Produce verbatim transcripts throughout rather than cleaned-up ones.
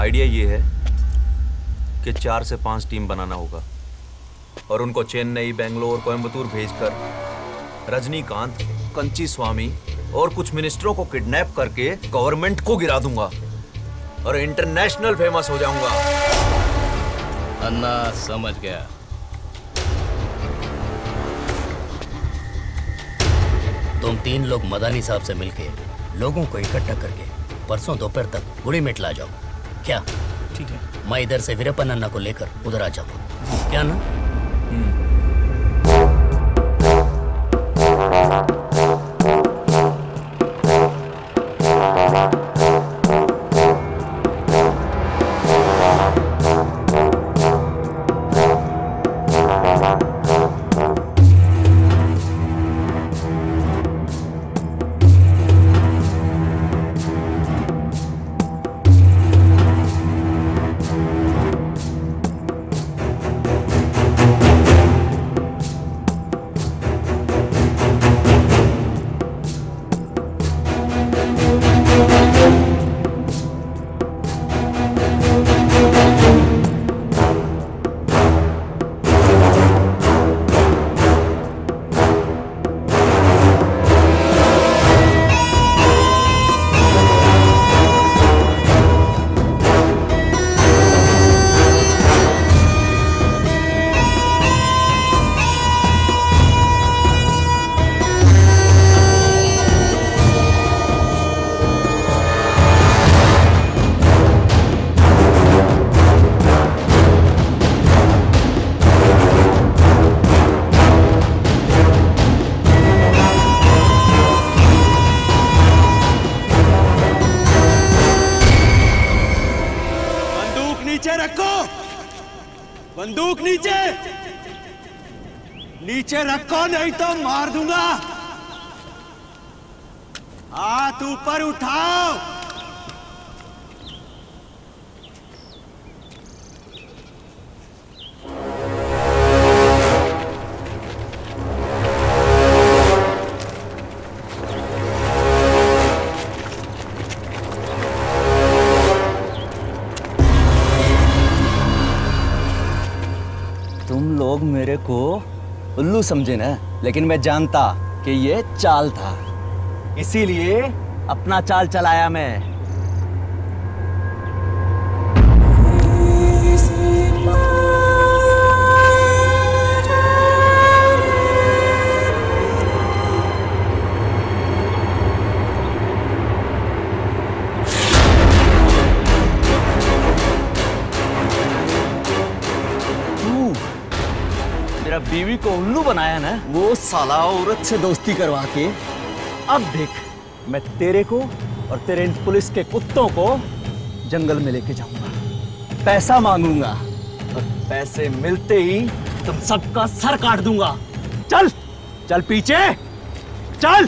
Idea ये है कि चार से पांच टीम बनाना होगा और उनको चेन्नई, बेंगलोर, कोयम्बतूर भेजकर रजनीकांत, कंची स्वामी और कुछ मिनिस्टरों को किडनैप करके गवर्नमेंट को गिरा दूंगा और इंटरनेशनल फेमस हो जाऊंगा। अन्ना समझ गया। तुम तीन लोग मदानी साहब से मिलके लोगों को इकट्ठा करके परसों दोपहर तक गुड़ीमेट ला जाओ। क्या? ठीक है। मैं इधर से वीरप्पन अन्ना को लेकर उधर आ जाऊंगा। क्या ना? बंदूक नीचे नीचे रखो, नहीं तो मार दूंगा। हाथ ऊपर उठाओ। तुम लोग मेरे को उल्लू समझे ना, लेकिन मैं जानता कि ये चाल था, इसीलिए अपना चाल चलाया मैं। बीवी को उल्लू बनाया ना, वो साला औरत से दोस्ती करवा के, अब देख मैं तेरे को और तेरे इन पुलिस के कुत्तों को जंगल में लेके जाऊंगा, पैसा मांगूंगा और पैसे मिलते ही तुम सबका सर काट दूंगा। चल चल पीछे चल।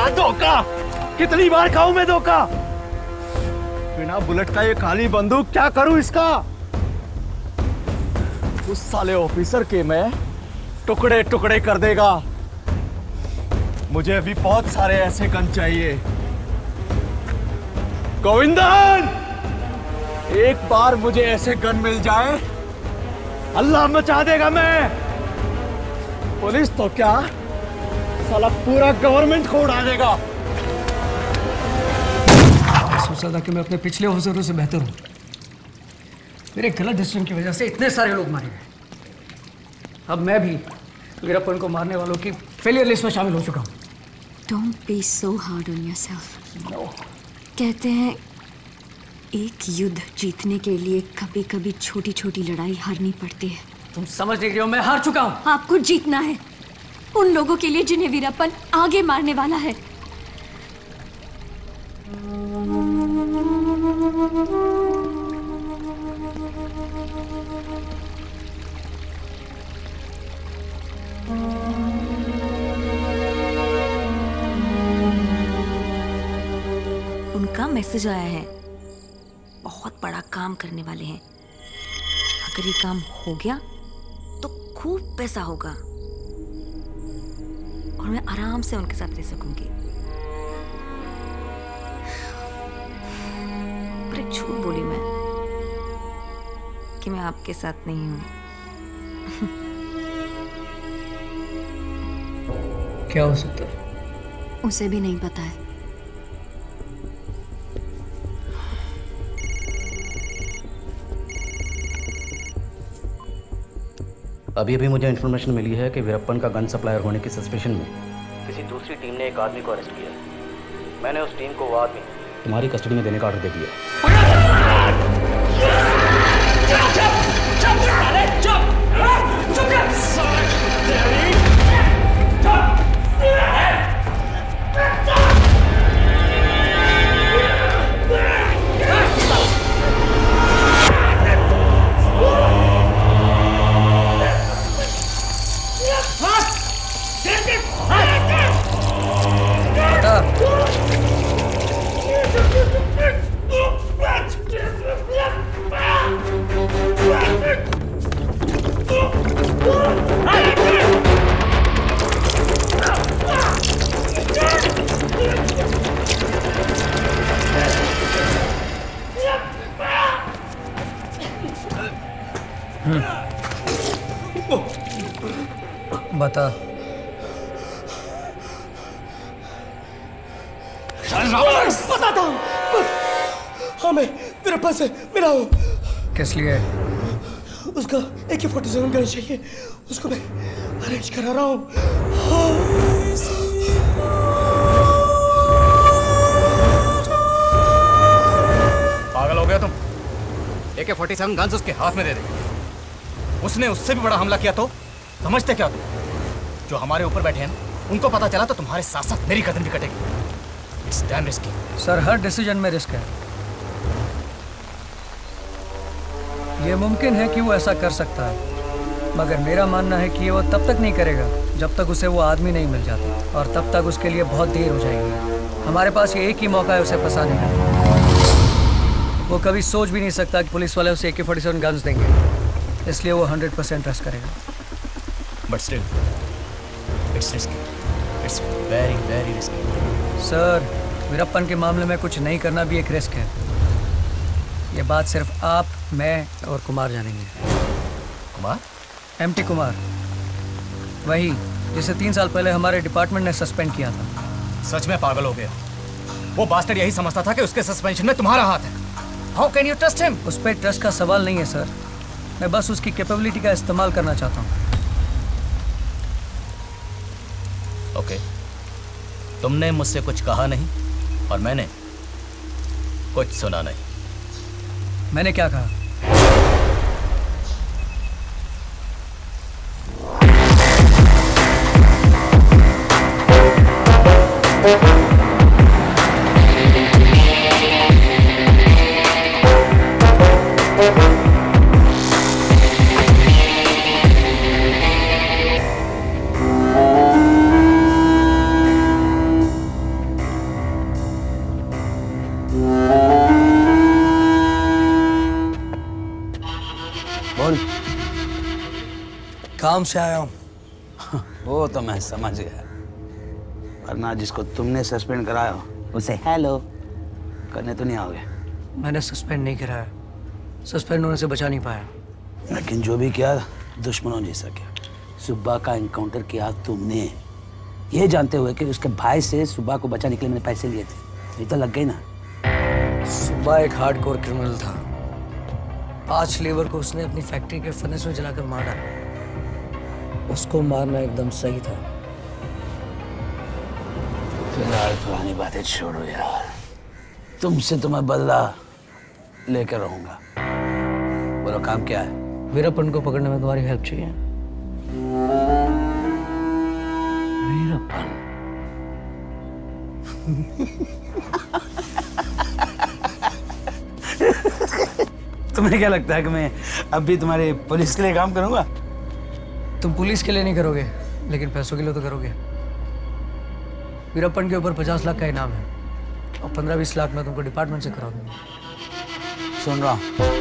धोखा, कितनी बार खाऊं मैं धोखा? बिना बुलेट का ये खाली बंदूक क्या करूं इसका? उस साले ऑफिसर के मैं टुकड़े टुकड़े कर देगा। मुझे अभी बहुत सारे ऐसे गन चाहिए। गोविंदन, एक बार मुझे ऐसे गन मिल जाए, अल्लाह मचा देगा मैं। पुलिस तो क्या, साला पूरा गवर्नमेंट को उड़ा देगा। सोचा था कि मैं अपने पिछले ऑफिसरों से बेहतर हूं। मेरे गलत डिसीजन की वजह से इतने सारे लोग मारे गए। अब मैं भी वीरप्पन को मारने वालों की फेलियर लिस्ट में शामिल हो चुका हूं। Don't be so hard on yourself. No. कहते हैं एक युद्ध जीतने के लिए कभी कभी छोटी छोटी लड़ाई हारनी पड़ती है। तुम समझ नहीं रही हो, मैं हार चुका हूं। आपको जीतना है उन लोगों के लिए जिन्हें वीरप्पन आगे मारने वाला है। उनका मैसेज आया है, बहुत बड़ा काम करने वाले हैं। अगर ये काम हो गया तो खूब पैसा होगा और मैं आराम से उनके साथ रह सकूंगी। पर एक झूठ बोली मैं कि मैं आपके साथ नहीं हूं। क्या हो सकता है? उसे भी नहीं पता है। अभी अभी मुझे इन्फॉर्मेशन मिली है कि वीरप्पन का गन सप्लायर होने की सस्पेशन में किसी दूसरी टीम ने एक आदमी को अरेस्ट किया है। मैंने उस टीम को वो आदमी तुम्हारी कस्टडी में देने का ऑर्डर दे दिया। बता। बताता हूँ। हाँ, मैं वीरप्पन से मिला हूँ। किस लिए? उसका ए के फोर्टी सेवन गन चाहिए, उसको मैं अरेंज करा रहा हूँ। पागल हो गया तुम? ए के फोर्टी सेवन गन्स उसके हाथ में दे दे। उसने उससे भी बड़ा हमला किया तो समझते क्या तुम? जो हमारे ऊपर बैठे हैं ना, उनको पता चला तो तुम्हारे साथ साथ मेरी गर्दन भी कटेगी। It's damn risky. सर, हर डिसीजन में रिस्क है। ये मुमकिन है कि वो ऐसा कर सकता है, मगर मेरा मानना है कि वो तब तक नहीं करेगा जब तक उसे वो आदमी नहीं मिल जाता, और तब तक उसके लिए बहुत देर हो जाएगी। हमारे पास ये एक ही मौका है उसे फंसाने का। वो कभी सोच भी नहीं सकता कि पुलिस वाले उसे ए के फोर्टी सेवन गन्स देंगे, इसलिए वो हंड्रेड परसेंट ट्रस्ट करेगा। But still, it's risky. It's very, very risky. Sir, Veerappan के मामले में कुछ नहीं करना भी एक रिस्क है। ये बात सिर्फ आप, मैं और कुमार जानेंगे। कुमार? एम टी कुमार, वही जिसे तीन साल पहले हमारे डिपार्टमेंट ने सस्पेंड किया था। सच में पागल हो गया। वो बास्टर्ड यही समझता था कि उसके सस्पेंशन में तुम्हारा हाथ है। How can you trust him? उस पर ट्रस्ट का सवाल नहीं है सर, मैं बस उसकी कैपेबिलिटी का इस्तेमाल करना चाहता हूँ। ओके, तुमने मुझसे कुछ कहा नहीं और मैंने कुछ सुना नहीं। मैंने क्या कहा? काम से आया हूँ। वो तो मैं समझ गया, वरना जिसको तुमने सस्पेंड कराया उसे हेलो करने तो नहीं आओगे। मैंने सस्पेंड नहीं कराया, सस्पेंड होने से बचा नहीं पाया। लेकिन जो भी किया दुश्मनों जैसा किया। सुब्बा का एनकाउंटर किया तुमने, ये जानते हुए कि उसके भाई से सुब्बा को बचाने के लिए मैंने पैसे लिए थे। ये तो लग गई ना। सुब्बा एक हार्डकोर क्रिमिनल था। पांच लेबर को उसने अपनी फैक्ट्री के फर्नेस में जलाकर मार डाला। उसको मारना एकदम सही था। फिलहाल पुरानी बातें छोड़ो यार, तुमसे तो मैं बदला लेकर रहूंगा। बोलो काम क्या है? वीरप्पन को पकड़ने में तुम्हारी हेल्प चाहिए। वीरप्पन? तुम्हें क्या लगता है कि मैं अब भी तुम्हारे पुलिस के लिए काम करूंगा? तुम पुलिस के लिए नहीं करोगे, लेकिन पैसों के लिए तो करोगे। वीरप्पन के ऊपर पचास लाख का इनाम है और पंद्रह बीस लाख में तुमको डिपार्टमेंट से करा दूंगा। सुन रहा हूं।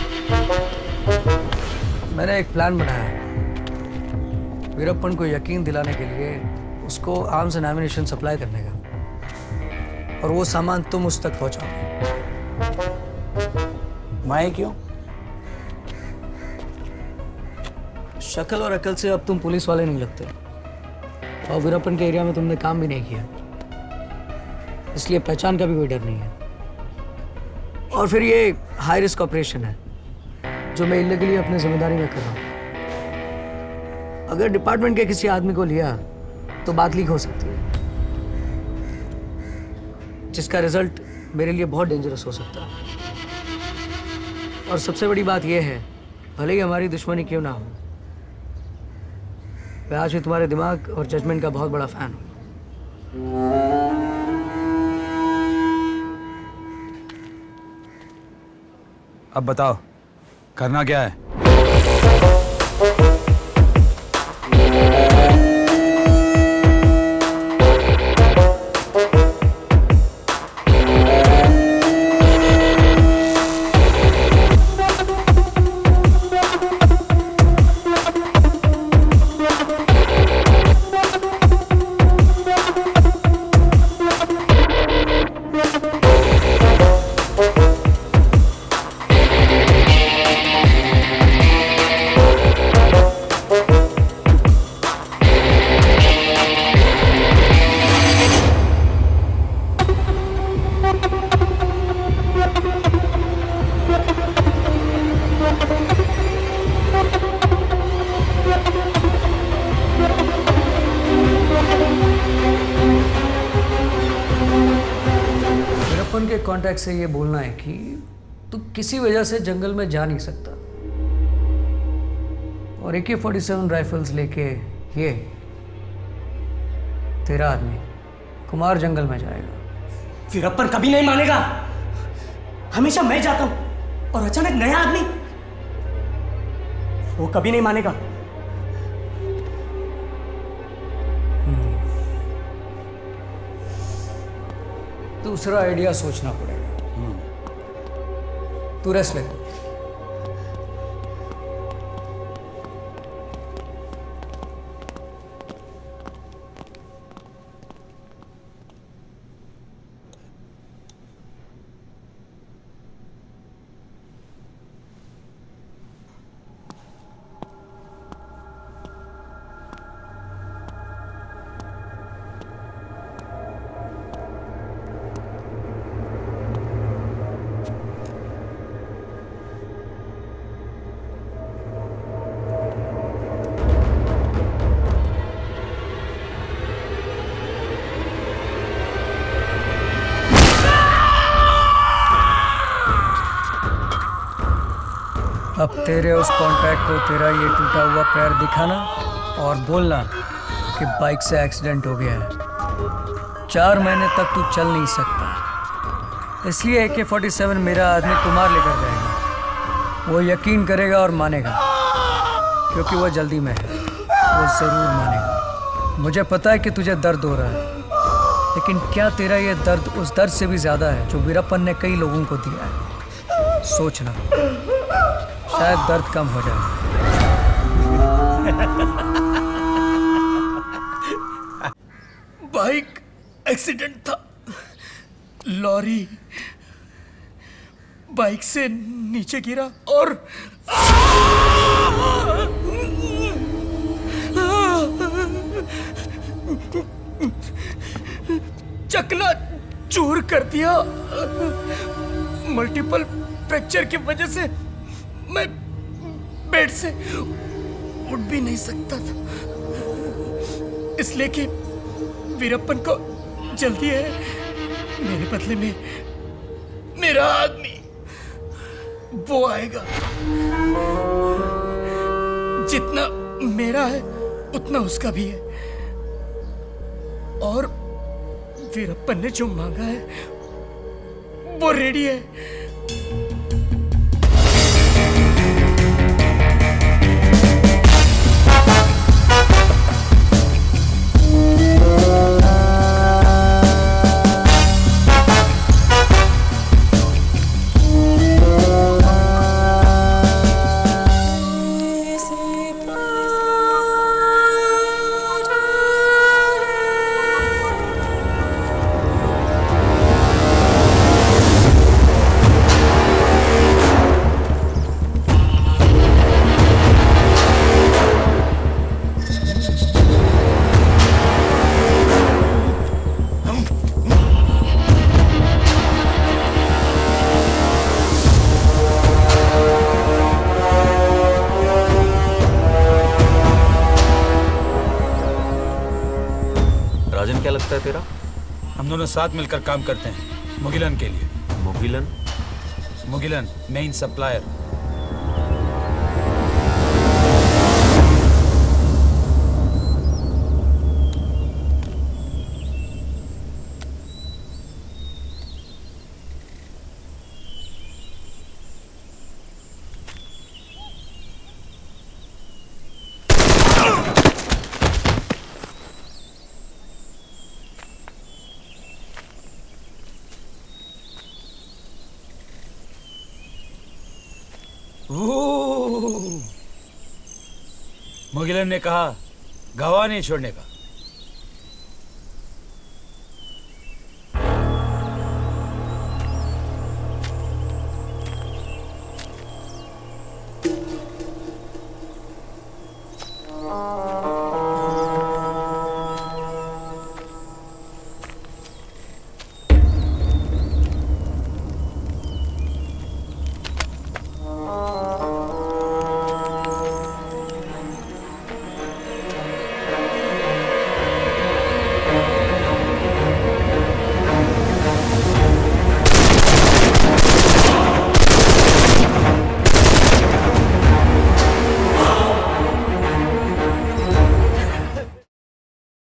मैंने एक प्लान बनाया है। वीरप्पन को यकीन दिलाने के लिए उसको आर्म्स एंड एमिनेशन सप्लाई करने का, और वो सामान तुम उस तक पहुंचाओ। मैं क्यों? शक्ल और अकल से अब तुम पुलिस वाले नहीं लगते, और वीरप्पन के एरिया में तुमने काम भी नहीं किया, इसलिए पहचान का भी कोई डर नहीं है। और फिर ये हाई रिस्क ऑपरेशन है जो मैं इल्लीगली अपनी जिम्मेदारी में कर रहा हूँ। अगर डिपार्टमेंट के किसी आदमी को लिया तो बात लीक हो सकती है, जिसका रिजल्ट मेरे लिए बहुत डेंजरस हो सकता है। और सबसे बड़ी बात यह है, भले ही हमारी दुश्मनी क्यों ना हो, मैं आज भी तुम्हारे दिमाग और जजमेंट का बहुत बड़ा फैन हूँ। अब बताओ करना क्या है? कॉन्टैक्ट से ये बोलना है कि तू किसी वजह से जंगल में जा नहीं सकता, और ए के फोर्टी सेवन राइफल्स लेके ये तेरा आदमी कुमार जंगल में जाएगा। वीरप्पन कभी नहीं मानेगा। हमेशा मैं जाता हूं और अचानक नया आदमी, वो कभी नहीं मानेगा। दूसरा आइडिया सोचना पड़ेगा। तू रेस्ट ले। अब तेरे उस कॉन्ट्रैक्ट को तेरा ये टूटा हुआ पैर दिखाना और बोलना कि बाइक से एक्सीडेंट हो गया है। चार महीने तक तू चल नहीं सकता, इसलिए ए के फोर्टी सेवन मेरा आदमी कुमार लेकर जाएगा। वो यकीन करेगा और मानेगा, क्योंकि वो जल्दी में है। वो ज़रूर मानेगा। मुझे पता है कि तुझे दर्द हो रहा है, लेकिन क्या तेरा ये दर्द उस दर्द से भी ज़्यादा है जो वीरप्पन ने कई लोगों को दिया है? सोचना, शायद दर्द कम हो जाए। बाइक एक्सीडेंट था। लॉरी बाइक से नीचे गिरा और चकना चूर कर दिया। मल्टीपल फ्रैक्चर की वजह से मैं बेड से उठ भी नहीं सकता था, इसलिए कि वीरप्पन को जल्दी है। मेरे बदले में मेरा आदमी वो आएगा। जितना मेरा है उतना उसका भी है, और वीरप्पन ने जो मांगा है वो रेडी है। राजन, क्या लगता है तेरा? हम दोनों साथ मिलकर काम करते हैं मुगिलन के लिए। मुगिलन? Mugilan main supplier. मुगिलन ने कहा गवाह नहीं छोड़ने का।